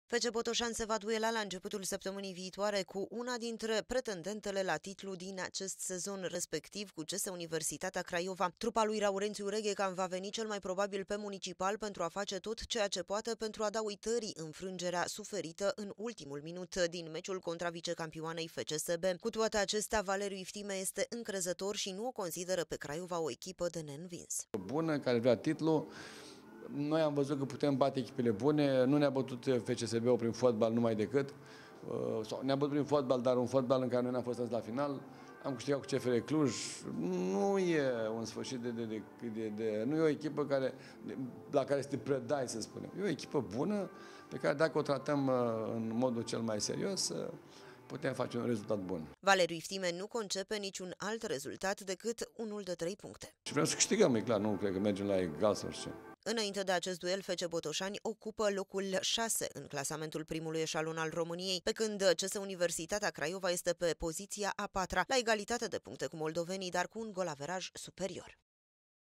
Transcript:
FC Botoșani se va duela la începutul săptămânii viitoare cu una dintre pretendentele la titlu din acest sezon, respectiv cu CS Universitatea Craiova. Trupa lui Laurențiu Reghecan va veni cel mai probabil pe Municipal pentru a face tot ceea ce poate pentru a da uitării înfrângerea suferită în ultimul minut din meciul contra vicecampioanei FCSB. Cu toate acestea, Valeriu Iftime este încrezător și nu o consideră pe Craiova o echipă de neînvins. Bună, care vrea titlul. Noi am văzut că putem bate echipele bune, nu ne-a bătut FCSB-ul prin fotbal numai decât, ne-a bătut prin fotbal, dar un fotbal în care noi n-am fost la final. Am câștigat cu CFR Cluj. Nu e un sfârșit nu e o echipă la care să te predai, să spunem. E o echipă bună pe care dacă o tratăm în modul cel mai serios, putem face un rezultat bun. Valeriu Iftime nu concepe niciun alt rezultat decât unul de 3 puncte. Și vrem să câștigăm, e clar, nu cred că mergem la egal sau ce. Înainte de acest duel, FC Botoșani ocupă locul 6 în clasamentul primului eșalon al României, pe când CS Universitatea Craiova este pe poziția a 4-a, la egalitate de puncte cu moldovenii, dar cu un golaveraj superior.